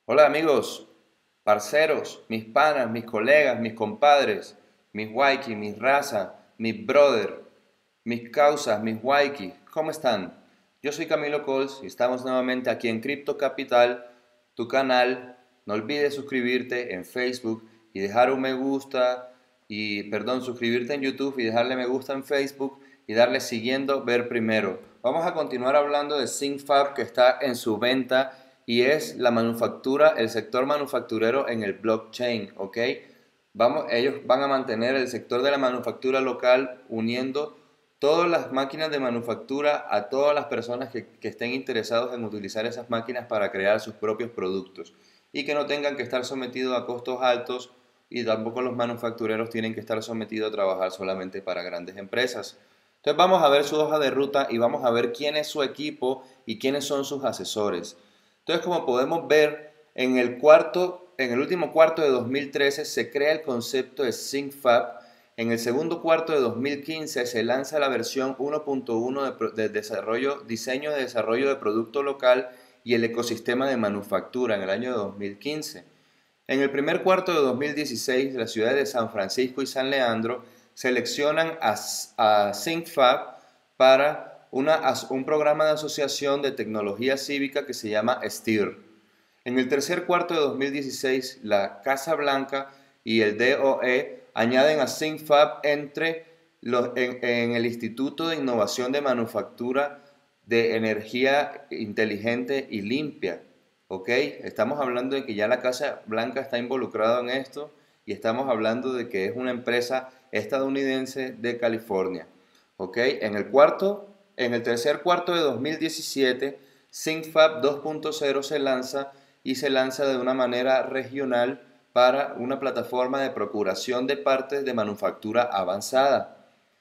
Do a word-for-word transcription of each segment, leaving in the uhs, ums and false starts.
Hola amigos, parceros, mis panas, mis colegas, mis compadres, mis waiki, mis raza, mis brother, mis causas, mis waiki, ¿cómo están? Yo soy Camilo Cols y estamos nuevamente aquí en Cripto Capital, tu canal. No olvides suscribirte en Facebook y dejar un me gusta y, perdón, suscribirte en YouTube y dejarle me gusta en Facebook y darle siguiendo ver primero. Vamos a continuar hablando de SyncFab que está en su venta y es la manufactura, el sector manufacturero en el blockchain, ¿ok? Vamos, ellos van a mantener el sector de la manufactura local uniendo todas las máquinas de manufactura a todas las personas que, que estén interesados en utilizar esas máquinas para crear sus propios productos y que no tengan que estar sometidos a costos altos y tampoco los manufactureros tienen que estar sometidos a trabajar solamente para grandes empresas. Entonces vamos a ver su hoja de ruta y vamos a ver quién es su equipo y quiénes son sus asesores. Entonces, como podemos ver, en el cuarto, en el último cuarto de dos mil trece se crea el concepto de SyncFab. En el segundo cuarto de dos mil quince se lanza la versión uno punto uno de, de desarrollo, diseño de desarrollo de producto local y el ecosistema de manufactura en el año de dos mil quince. En el primer cuarto de dos mil dieciséis, las ciudades de San Francisco y San Leandro seleccionan a, a SyncFab para una, un programa de asociación de tecnología cívica que se llama STEER. En el tercer cuarto de dos mil dieciséis, la Casa Blanca y el D O E añaden a SyncFab entre los, en, en el Instituto de Innovación de Manufactura de Energía Inteligente y Limpia. ¿Ok? Estamos hablando de que ya la Casa Blanca está involucrada en esto y estamos hablando de que es una empresa estadounidense de California. ¿Ok? En el cuarto, en el tercer cuarto de dos mil diecisiete, SyncFab dos punto cero se lanza y se lanza de una manera regional para una plataforma de procuración de partes de manufactura avanzada.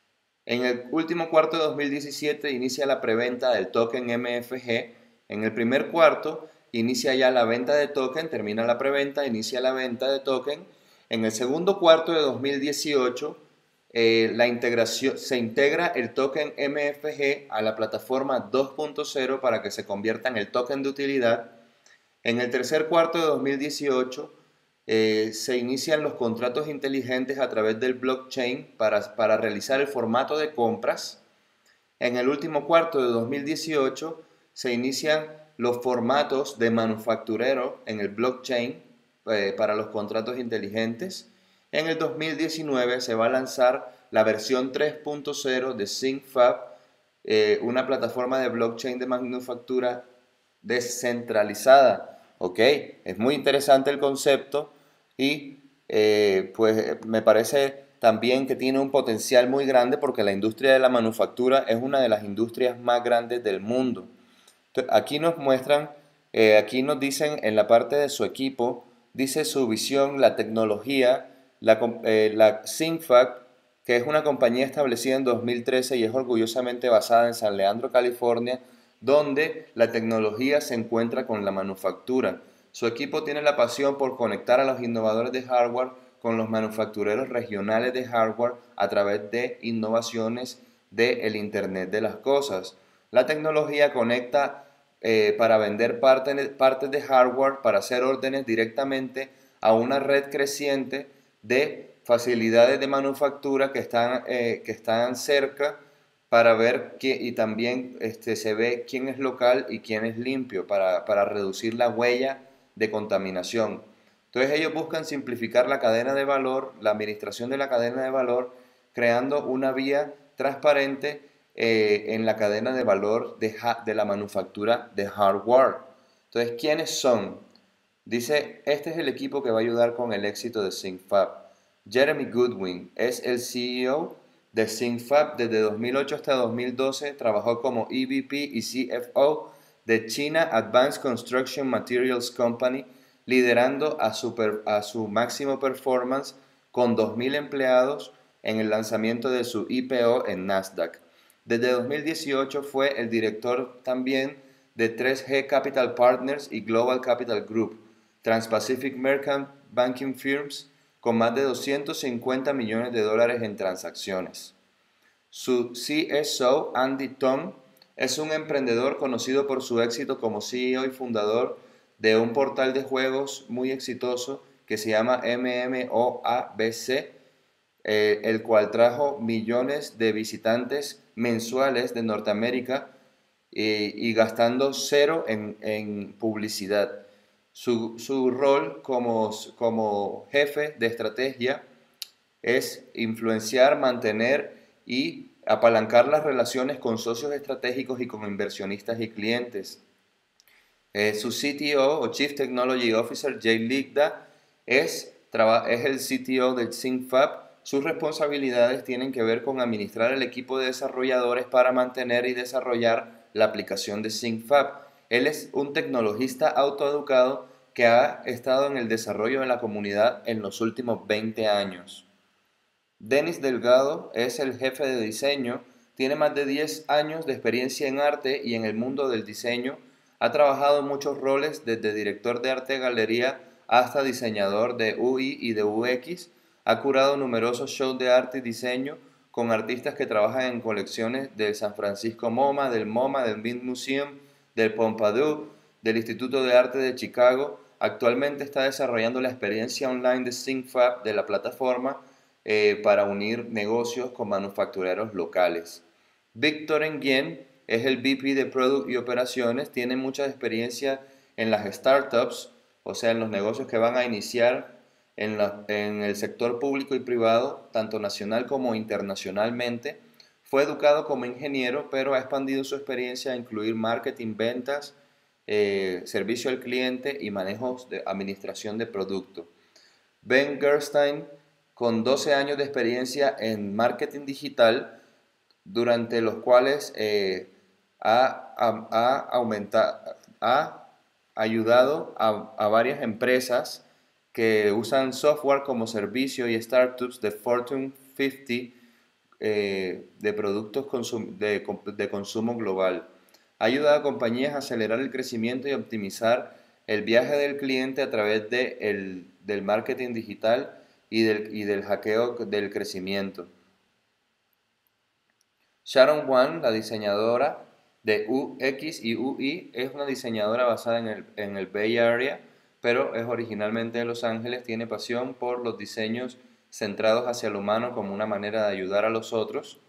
En el último cuarto de dos mil diecisiete inicia la preventa del token M F G. En el primer cuarto inicia ya la venta de token, termina la preventa, inicia la venta de token. En el segundo cuarto de dos mil dieciocho eh, la integración, se integra el token M F G a la plataforma dos punto cero para que se convierta en el token de utilidad. En el tercer cuarto de dos mil dieciocho eh, se inician los contratos inteligentes a través del blockchain para, para realizar el formato de compras. En el último cuarto de dos mil dieciocho se inician los formatos de manufacturero en el blockchain eh, para los contratos inteligentes. En el dos mil diecinueve se va a lanzar la versión tres punto cero de SyncFab, eh, una plataforma de blockchain de manufactura descentralizada. ¿Ok? Es muy interesante el concepto y eh, pues me parece también que tiene un potencial muy grande porque la industria de la manufactura es una de las industrias más grandes del mundo. Entonces, aquí nos muestran, eh, aquí nos dicen en la parte de su equipo, dice su visión, la tecnología, la, eh, la SyncFab, que es una compañía establecida en dos mil trece y es orgullosamente basada en San Leandro, California, donde la tecnología se encuentra con la manufactura. Su equipo tiene la pasión por conectar a los innovadores de hardware con los manufactureros regionales de hardware a través de innovaciones del Internet de las Cosas. La tecnología conecta eh, para vender parte, partes de hardware, para hacer órdenes directamente a una red creciente de facilidades de manufactura que están, eh, que están cerca para ver que, y también este, se ve quién es local y quién es limpio para, para reducir la huella de contaminación. Entonces ellos buscan simplificar la cadena de valor, la administración de la cadena de valor, creando una vía transparente eh, en la cadena de valor de, de la manufactura de hardware. Entonces, ¿quiénes son? Dice, este es el equipo que va a ayudar con el éxito de SyncFab. Jeremy Goodwin es el C E O de SyncFab desde dos mil ocho hasta dos mil doce. Trabajó como E V P y C F O de China Advanced Construction Materials Company, liderando a su, per, a su máximo performance con dos mil empleados en el lanzamiento de su I P O en Nasdaq. Desde dos mil dieciocho fue el director también de tres G Capital Partners y Global Capital Group, Trans-Pacific Merchant Banking Firms, con más de doscientos cincuenta millones de dólares en transacciones. Su C S O, Andy Tom, es un emprendedor conocido por su éxito como C E O y fundador de un portal de juegos muy exitoso que se llama MMOABC, eh, el cual trajo millones de visitantes mensuales de Norteamérica eh, y gastando cero en, en publicidad. Su, su rol como, como jefe de estrategia es influenciar, mantener y apalancar las relaciones con socios estratégicos y con inversionistas y clientes. Eh, su C T O o Chief Technology Officer, Jay Ligda, es, es el C T O del SyncFab. Sus responsabilidades tienen que ver con administrar el equipo de desarrolladores para mantener y desarrollar la aplicación de SyncFab. Él es un tecnologista autoeducado que ha estado en el desarrollo de la comunidad en los últimos veinte años. Denis Delgado es el jefe de diseño, tiene más de diez años de experiencia en arte y en el mundo del diseño. Ha trabajado en muchos roles, desde director de arte de galería hasta diseñador de U I y de U X. Ha curado numerosos shows de arte y diseño con artistas que trabajan en colecciones del San Francisco MoMA, del MoMA, del Mint Museum, del Pompidou, del Instituto de Arte de Chicago. Actualmente está desarrollando la experiencia online de SyncFab de la plataforma eh, para unir negocios con manufactureros locales. Víctor Nguyen es el V P de Product y Operaciones, tiene mucha experiencia en las startups, o sea, en los negocios que van a iniciar en, la, en el sector público y privado, tanto nacional como internacionalmente. Fue educado como ingeniero, pero ha expandido su experiencia a incluir marketing, ventas, eh, servicio al cliente y manejos de administración de producto. Ben Gerstein, con doce años de experiencia en marketing digital, durante los cuales eh, ha, ha, ha, aumentado, ha ayudado a, a varias empresas que usan software como servicio y startups de Fortune cincuenta eh, de productos consum de, de consumo global. Ha ayudado a compañías a acelerar el crecimiento y optimizar el viaje del cliente a través de el, del marketing digital y del, y del hackeo del crecimiento. Sharon Wan, la diseñadora de U X y U I, es una diseñadora basada en el, en el Bay Area, pero es originalmente de Los Ángeles. Tiene pasión por los diseños centrados hacia el humano como una manera de ayudar a los otros.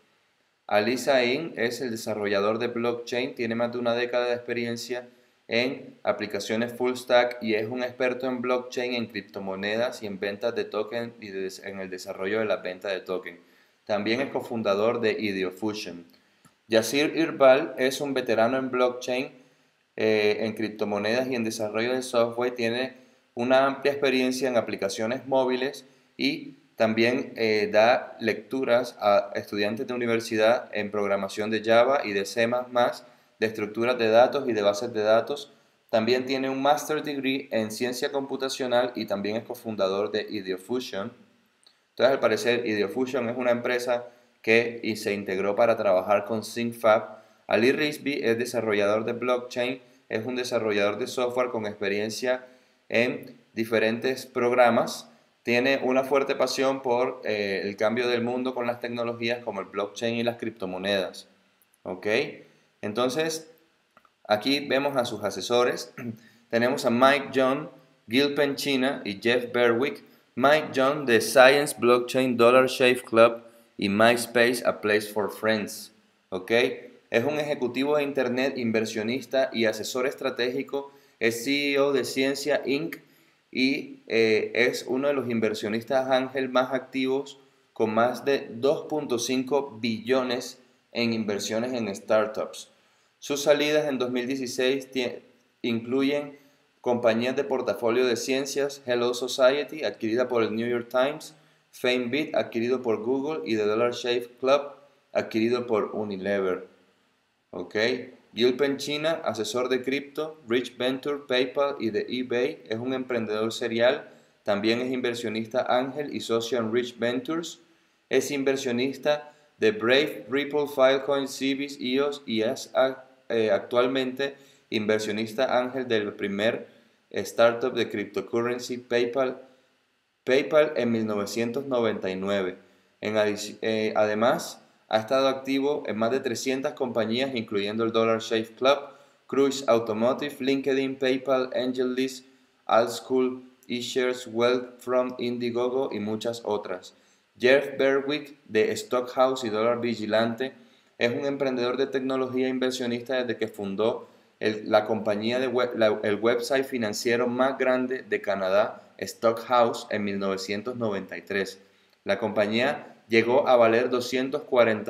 Alisa In es el desarrollador de blockchain, tiene más de una década de experiencia en aplicaciones full stack y es un experto en blockchain, en criptomonedas y en ventas de token y de, en el desarrollo de la venta de token. También es cofundador de IdeoFusion. Yacir Irbal es un veterano en blockchain, eh, en criptomonedas y en desarrollo de software. Tiene una amplia experiencia en aplicaciones móviles y también eh, da lecturas a estudiantes de universidad en programación de Java y de C más más, de estructuras de datos y de bases de datos. También tiene un Master Degree en Ciencia Computacional y también es cofundador de IdeoFusion. Entonces, al parecer, IdeoFusion es una empresa que y se integró para trabajar con SyncFab. Ali Rizvi es desarrollador de blockchain, es un desarrollador de software con experiencia en diferentes programas. Tiene una fuerte pasión por eh, el cambio del mundo con las tecnologías como el blockchain y las criptomonedas. ¿Ok? Entonces, aquí vemos a sus asesores. Tenemos a Mike John, Gil Penchina y Jeff Berwick. Mike John de Science Blockchain Dollar Shave Club y MySpace A Place for Friends. ¿Ok? Es un ejecutivo de Internet, inversionista y asesor estratégico. Es C E O de Ciencia incorporated y eh, es uno de los inversionistas ángel más activos, con más de dos punto cinco billones en inversiones en startups. Sus salidas en dos mil dieciséis incluyen compañías de portafolio de ciencias, Hello Society, adquirida por el New York Times, FameBit, adquirido por Google, y The Dollar Shave Club, adquirido por Unilever. ¿Ok? Gil Penchina, asesor de cripto, Rich Venture, PayPal y de eBay, es un emprendedor serial. También es inversionista ángel y socio en Rich Ventures. Es inversionista de Brave, Ripple, Filecoin, Cibis, E O S y es eh, actualmente inversionista ángel del primer startup de cryptocurrency, PayPal, PayPal en mil novecientos noventa y nueve. En eh, además, ha estado activo en más de trescientas compañías, incluyendo el Dollar Shave Club, Cruise Automotive, LinkedIn, PayPal, AngelList, Altschool, eShares, Wealthfront, Indiegogo y muchas otras. Jeff Berwick de Stockhouse y Dólar Vigilante es un emprendedor de tecnología e inversionista desde que fundó el, la compañía de web, la, el website financiero más grande de Canadá, Stockhouse, en mil novecientos noventa y tres. La compañía llegó a valer doscientos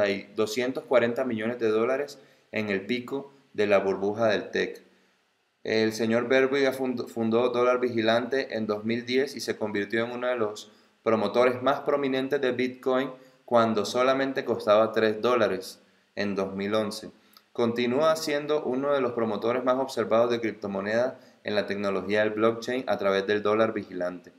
cuarenta millones de dólares en el pico de la burbuja del tech. El señor Berwick fundó Dólar Vigilante en dos mil diez y se convirtió en uno de los promotores más prominentes de Bitcoin cuando solamente costaba tres dólares en dos mil once. Continúa siendo uno de los promotores más observados de criptomonedas en la tecnología del blockchain a través del Dólar Vigilante.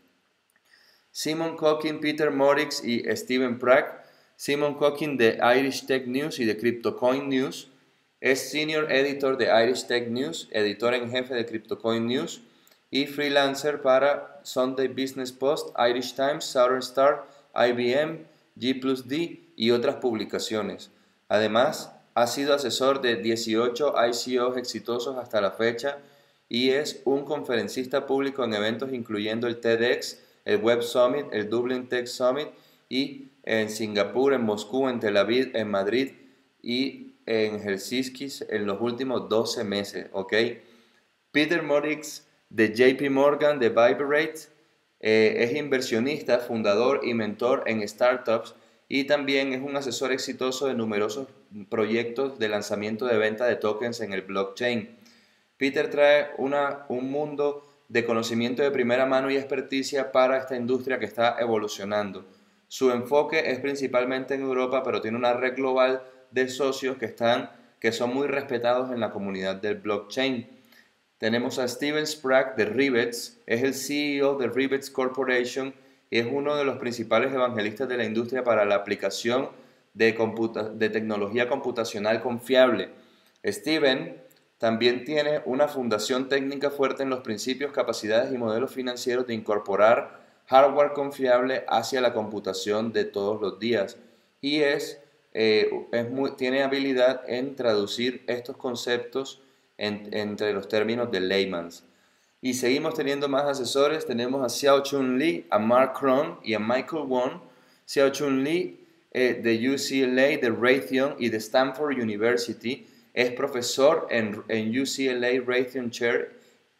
Simon Cookin, Peter Morix y Steven Prack. Simon Cookin de Irish Tech News y de CryptoCoin News. Es Senior Editor de Irish Tech News, editor en jefe de CryptoCoin News y freelancer para Sunday Business Post, Irish Times, Southern Star, I B M, G plus D y otras publicaciones. Además, ha sido asesor de dieciocho I C Os exitosos hasta la fecha y es un conferencista público en eventos incluyendo el TEDx, el Web Summit, el Dublin Tech Summit y en Singapur, en Moscú, en Tel Aviv, en Madrid y en Helsinki en los últimos doce meses, ¿ok? Peter Morix de J P Morgan de Viberate eh, es inversionista, fundador y mentor en startups y también es un asesor exitoso de numerosos proyectos de lanzamiento de venta de tokens en el blockchain. Peter trae una, un mundo de conocimiento de primera mano y experticia para esta industria que está evolucionando. Su enfoque es principalmente en Europa, pero tiene una red global de socios que, están, que son muy respetados en la comunidad del blockchain. Tenemos a Steven Sprague de Rivets, es el C E O de Rivets Corporation y es uno de los principales evangelistas de la industria para la aplicación de, de tecnología computacional confiable. Steven también tiene una fundación técnica fuerte en los principios, capacidades y modelos financieros de incorporar hardware confiable hacia la computación de todos los días y es, eh, es muy, tiene habilidad en traducir estos conceptos en, entre los términos de layman's. Y seguimos teniendo más asesores, tenemos a Xiao-Chun Lee, a Mark Cron y a Michael Wong. Xiao-Chun Lee eh, de U C L A, de Raytheon y de Stanford University, es profesor en, en U C L A Raytheon Chair,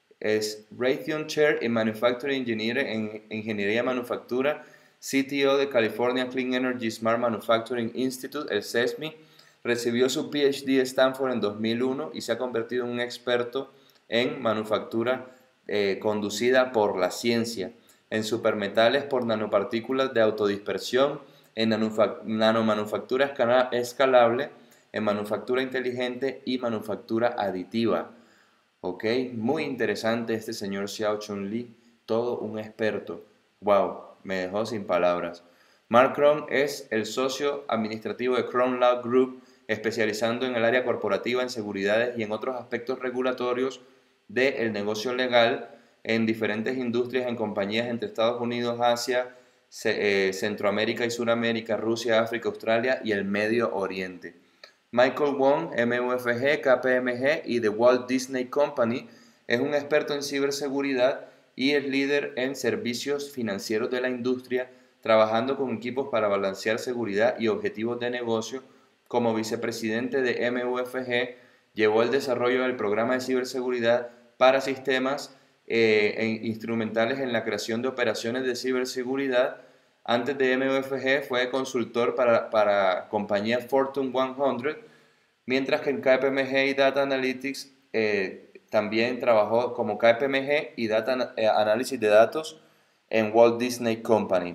es Raytheon Chair in Manufacturing Engineering en Ingeniería Manufactura, C T O de California Clean Energy Smart Manufacturing Institute, el C E S M I, recibió su P H D de Stanford en dos mil uno y se ha convertido en un experto en manufactura eh, conducida por la ciencia, en supermetales por nanopartículas de autodispersión, en nanomanufactura escalable, en manufactura inteligente y manufactura aditiva. Ok, muy interesante este señor Xiao-Chun Lee, todo un experto. Wow, me dejó sin palabras. Mark Cron es el socio administrativo de Cron Law Group, especializando en el área corporativa, en seguridades y en otros aspectos regulatorios del negocio legal en diferentes industrias en compañías entre Estados Unidos, Asia, Centroamérica y Suramérica, Rusia, África, Australia y el Medio Oriente. Michael Wong, M U F G, K P M G y The Walt Disney Company, es un experto en ciberseguridad y es líder en servicios financieros de la industria, trabajando con equipos para balancear seguridad y objetivos de negocio. Como vicepresidente de M U F G, llevó el desarrollo del programa de ciberseguridad para sistemas eh, e instrumentales en la creación de operaciones de ciberseguridad. Antes de M U F G fue consultor para, para compañía Fortune cien, mientras que en K P M G y Data Analytics eh, también trabajó como K P M G y Data eh, Análisis de Datos en Walt Disney Company.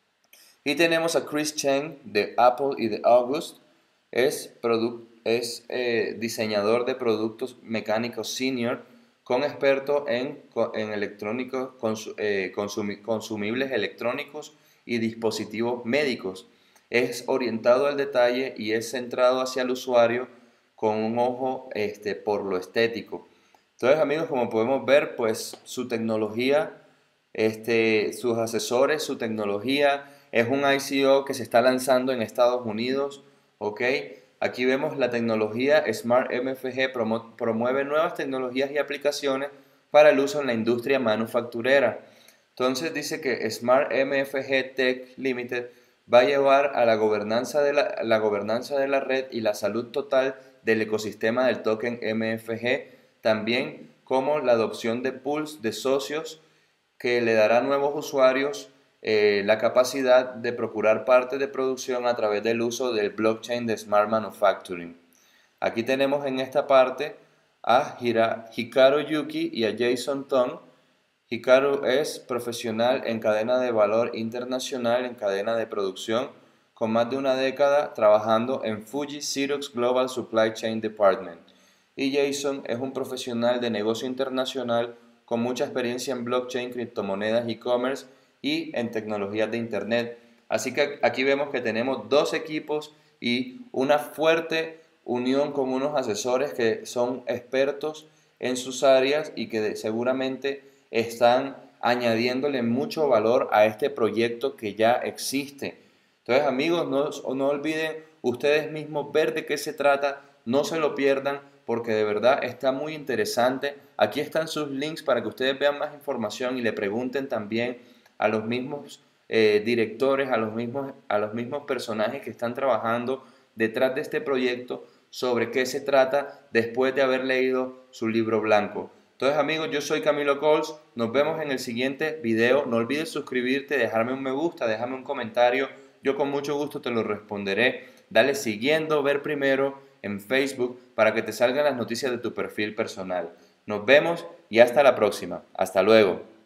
Y tenemos a Chris Chen de Apple y de August, es, es eh, diseñador de productos mecánicos senior con experto en, en electrónicos, cons, eh, consumi, consumibles electrónicos y dispositivos médicos. Es orientado al detalle y es centrado hacia el usuario con un ojo este, por lo estético. Entonces, amigos, como podemos ver, pues su tecnología, este, sus asesores, su tecnología, es un I C O que se está lanzando en Estados Unidos, ¿ok? Aquí vemos la tecnología Smart M F G promo promueve nuevas tecnologías y aplicaciones para el uso en la industria manufacturera. Entonces dice que Smart M F G Tech Limited va a llevar a la gobernanza de la, la gobernanza de la red y la salud total del ecosistema del token M F G, también como la adopción de pools de socios que le dará a nuevos usuarios eh, la capacidad de procurar partes de producción a través del uso del blockchain de Smart Manufacturing. Aquí tenemos en esta parte a Hira, Hikaru Yuki y a Jason Tong. Hikaru es profesional en cadena de valor internacional, en cadena de producción, con más de una década trabajando en Fuji Xerox Global Supply Chain Department. Y Jason es un profesional de negocio internacional con mucha experiencia en blockchain, criptomonedas, e-commerce y en tecnologías de internet. Así que aquí vemos que tenemos dos equipos y una fuerte unión con unos asesores que son expertos en sus áreas y que seguramente están añadiéndole mucho valor a este proyecto que ya existe. Entonces, amigos, no, no olviden ustedes mismos ver de qué se trata, no se lo pierdan porque de verdad está muy interesante. Aquí están sus links para que ustedes vean más información y le pregunten también a los mismos eh, directores, a los mismos, a los mismos personajes que están trabajando detrás de este proyecto sobre qué se trata después de haber leído su libro blanco. Entonces, amigos, yo soy Camilo Cols, nos vemos en el siguiente video. No olvides suscribirte, dejarme un me gusta, déjame un comentario, yo con mucho gusto te lo responderé. Dale siguiendo, ver primero en Facebook para que te salgan las noticias de tu perfil personal. Nos vemos y hasta la próxima. Hasta luego.